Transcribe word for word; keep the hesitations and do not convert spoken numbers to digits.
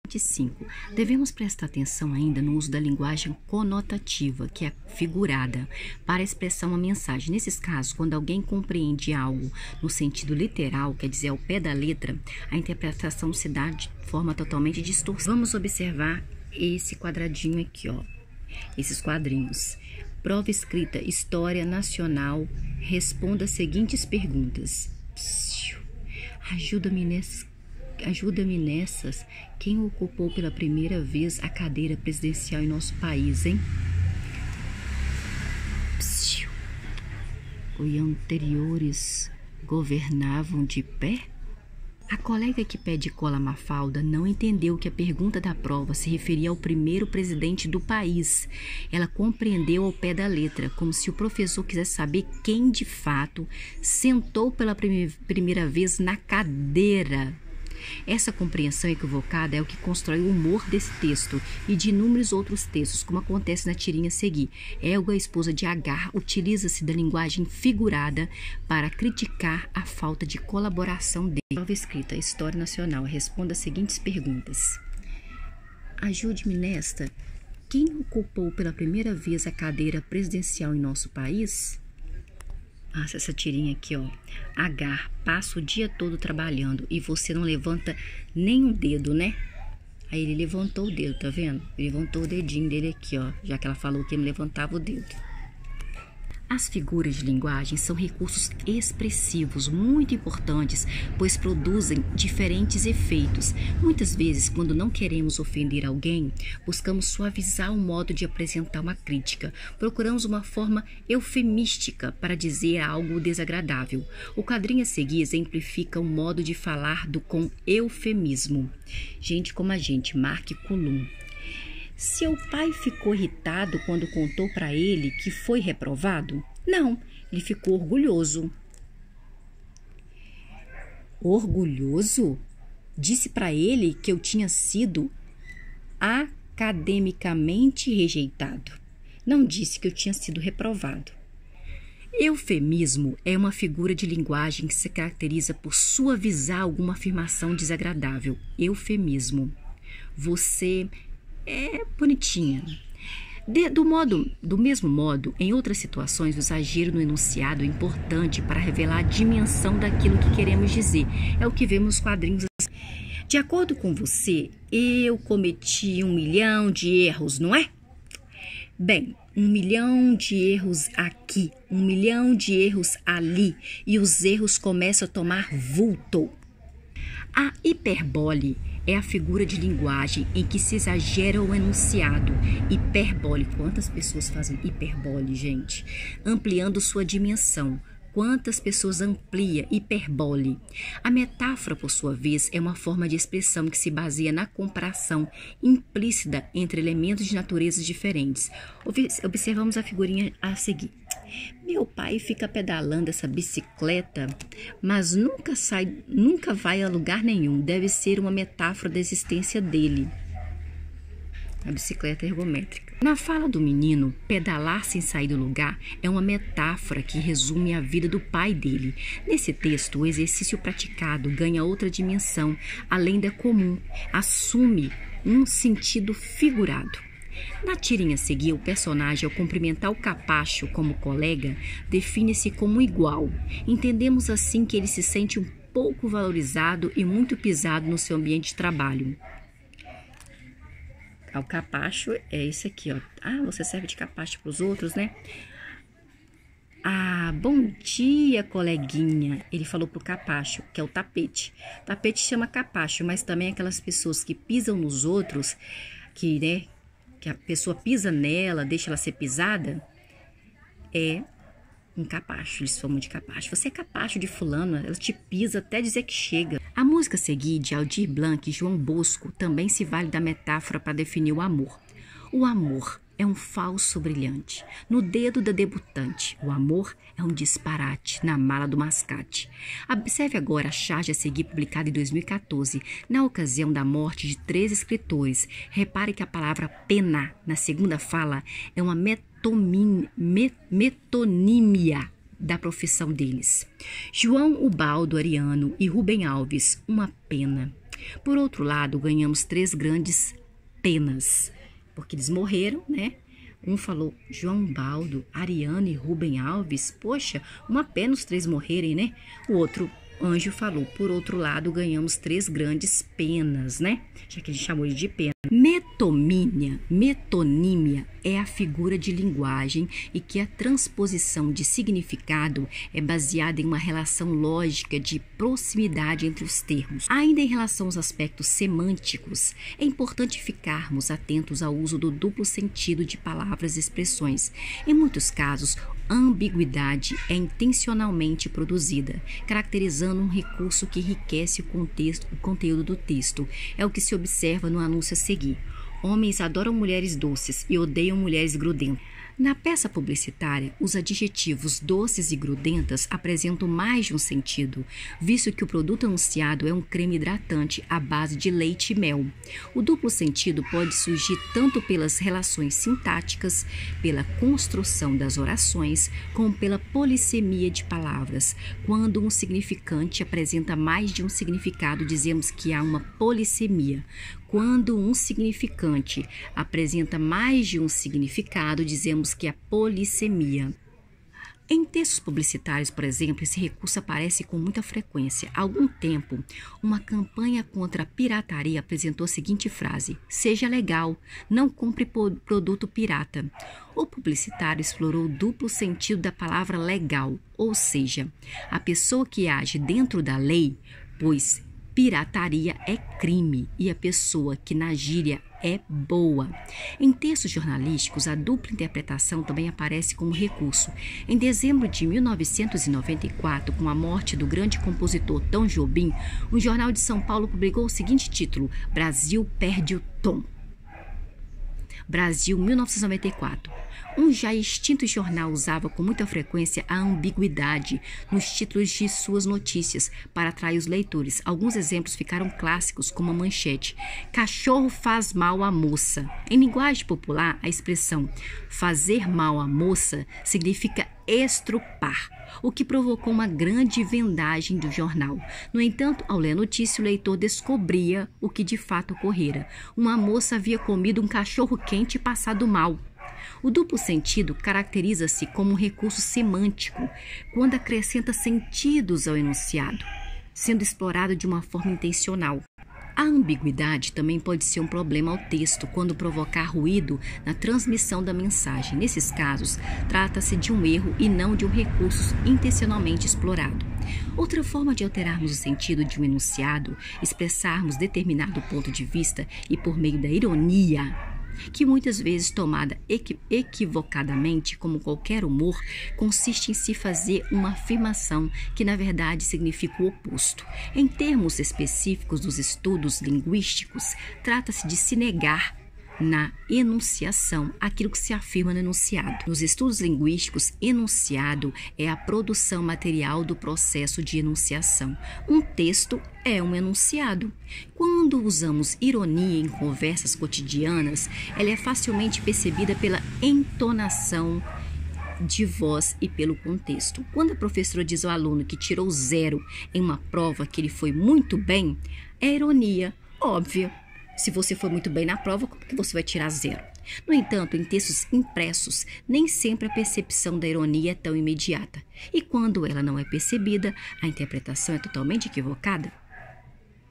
vinte e cinco. Devemos prestar atenção ainda no uso da linguagem conotativa, que é figurada, para expressar uma mensagem. Nesses casos, quando alguém compreende algo no sentido literal, quer dizer, ao pé da letra, a interpretação se dá de forma totalmente distorcida. Vamos observar esse quadradinho aqui, ó. Esses quadrinhos. Prova escrita, História Nacional. Responda as seguintes perguntas. Ajuda-me nessas. Ajuda-me nessas. Quem ocupou pela primeira vez a cadeira presidencial em nosso país, hein? Psiu. Os anteriores governavam de pé? A colega que pede cola à Mafalda não entendeu que a pergunta da prova se referia ao primeiro presidente do país. Ela compreendeu ao pé da letra, como se o professor quisesse saber quem de fato sentou pela prime- primeira vez na cadeira. Essa compreensão equivocada é o que constrói o humor desse texto e de inúmeros outros textos, como acontece na tirinha a seguir. Elga, a esposa de Agar, utiliza-se da linguagem figurada para criticar a falta de colaboração dele. Prova escrita, História Nacional. Responda as seguintes perguntas. Ajude-me nesta. Quem ocupou pela primeira vez a cadeira presidencial em nosso país? Nossa, essa tirinha aqui, ó. Agar, passa o dia todo trabalhando e você não levanta nem um dedo, né? Aí ele levantou o dedo, tá vendo? Ele levantou o dedinho dele aqui, ó. Já que ela falou que ele levantava o dedo. As figuras de linguagem são recursos expressivos muito importantes, pois produzem diferentes efeitos. Muitas vezes, quando não queremos ofender alguém, buscamos suavizar o modo de apresentar uma crítica. Procuramos uma forma eufemística para dizer algo desagradável. O quadrinho a seguir exemplifica o modo de falar do com eufemismo. Gente como a gente, Mark Coulomb. Seu pai ficou irritado quando contou para ele que foi reprovado? Não, ele ficou orgulhoso. Orgulhoso? Disse para ele que eu tinha sido academicamente rejeitado. Não disse que eu tinha sido reprovado. Eufemismo é uma figura de linguagem que se caracteriza por suavizar alguma afirmação desagradável. Eufemismo. Você é bonitinha. De, do, modo, do mesmo modo, em outras situações, o exagero no enunciado é importante para revelar a dimensão daquilo que queremos dizer. É o que vemos nos quadrinhos. De acordo com você, eu cometi um milhão de erros, não é? Bem, um milhão de erros aqui, um milhão de erros ali, e os erros começam a tomar vulto. A hiperbole é a figura de linguagem em que se exagera o enunciado. Hiperbole. Quantas pessoas fazem hiperbole, gente? Ampliando sua dimensão. Quantas pessoas amplia hiperbole? A metáfora, por sua vez, é uma forma de expressão que se baseia na comparação implícita entre elementos de naturezas diferentes. Observamos a figurinha a seguir. Meu pai fica pedalando essa bicicleta, mas nunca sai, nunca vai a lugar nenhum. Deve ser uma metáfora da existência dele. A bicicleta ergométrica. Na fala do menino, pedalar sem sair do lugar é uma metáfora que resume a vida do pai dele. Nesse texto, o exercício praticado ganha outra dimensão, além da comum, assume um sentido figurado. Na tirinha a seguir, o personagem, ao cumprimentar o capacho como colega, define-se como igual. Entendemos assim que ele se sente um pouco valorizado e muito pisado no seu ambiente de trabalho. O capacho é esse aqui, ó. Ah, você serve de capacho para os outros, né? Ah, bom dia, coleguinha. Ele falou pro capacho, que é o tapete. Tapete chama capacho, mas também aquelas pessoas que pisam nos outros, que, né, que a pessoa pisa nela, deixa ela ser pisada, é um capacho. Eles chamam de capacho. Você é capacho de fulano, ela te pisa até dizer que chega. A música a seguir, de Aldir Blanc e João Bosco, também se vale da metáfora para definir o amor. O amor é um falso brilhante no dedo da debutante. O amor é um disparate na mala do mascate. Observe agora a charge a seguir, publicada em dois mil e quatorze, na ocasião da morte de três escritores. Repare que a palavra pena, na segunda fala, é uma metomin, met, metonímia da profissão deles. João Ubaldo Ariano e Rubem Alves, uma pena. Por outro lado, ganhamos três grandes penas, porque eles morreram, né? Um falou João Baldo, Ariane e Rubem Alves. Poxa, uma pena os três morrerem, né? O outro anjo falou, por outro lado, ganhamos três grandes penas, né? Já que a gente chamou de pena. Metomínia, metonímia é a figura de linguagem e que a transposição de significado é baseada em uma relação lógica de proximidade entre os termos. Ainda em relação aos aspectos semânticos, é importante ficarmos atentos ao uso do duplo sentido de palavras e expressões. Em muitos casos, a ambiguidade é intencionalmente produzida, caracterizando um recurso que enriquece o, contexto, o conteúdo do texto. É o que se observa no anúncio a seguir. Homens adoram mulheres doces e odeiam mulheres grudentas. Na peça publicitária, os adjetivos doces e grudentas apresentam mais de um sentido, visto que o produto anunciado é um creme hidratante à base de leite e mel. O duplo sentido pode surgir tanto pelas relações sintáticas, pela construção das orações, como pela polissemia de palavras. Quando um significante apresenta mais de um significado, dizemos que há uma polissemia. Quando um significante apresenta mais de um significado, dizemos que é polissemia. Em textos publicitários, por exemplo, esse recurso aparece com muita frequência. Há algum tempo, uma campanha contra a pirataria apresentou a seguinte frase: seja legal, não compre produto pirata. O publicitário explorou o duplo sentido da palavra legal, ou seja, a pessoa que age dentro da lei, pois pirataria é crime e a pessoa que na gíria é boa. Em textos jornalísticos, a dupla interpretação também aparece como recurso. Em dezembro de mil novecentos e noventa e quatro, com a morte do grande compositor Tom Jobim, um jornal de São Paulo publicou o seguinte título: Brasil perde o tom. Brasil, mil novecentos e noventa e quatro. Um já extinto jornal usava com muita frequência a ambiguidade nos títulos de suas notícias para atrair os leitores. Alguns exemplos ficaram clássicos, como a manchete: cachorro faz mal à moça. Em linguagem popular, a expressão fazer mal à moça significa estrupar, o que provocou uma grande vendagem do jornal. No entanto, ao ler a notícia, o leitor descobria o que de fato ocorrera. Uma moça havia comido um cachorro quente e passado mal. O duplo sentido caracteriza-se como um recurso semântico quando acrescenta sentidos ao enunciado, sendo explorado de uma forma intencional. A ambiguidade também pode ser um problema ao texto quando provocar ruído na transmissão da mensagem. Nesses casos, trata-se de um erro e não de um recurso intencionalmente explorado. Outra forma de alterarmos o sentido de um enunciado, expressarmos determinado ponto de vista e por meio da ironia, que muitas vezes tomada equi- equivocadamente como qualquer humor, consiste em se fazer uma afirmação que na verdade significa o oposto. Em termos específicos dos estudos linguísticos, trata-se de se negar na enunciação aquilo que se afirma no enunciado. Nos estudos linguísticos, enunciado é a produção material do processo de enunciação. Um texto é um enunciado. Quando usamos ironia em conversas cotidianas, ela é facilmente percebida pela entonação de voz e pelo contexto. Quando a professora diz ao aluno que tirou zero em uma prova que ele foi muito bem, é ironia óbvia. Se você for muito bem na prova, como que você vai tirar zero? No entanto, em textos impressos, nem sempre a percepção da ironia é tão imediata. E quando ela não é percebida, a interpretação é totalmente equivocada.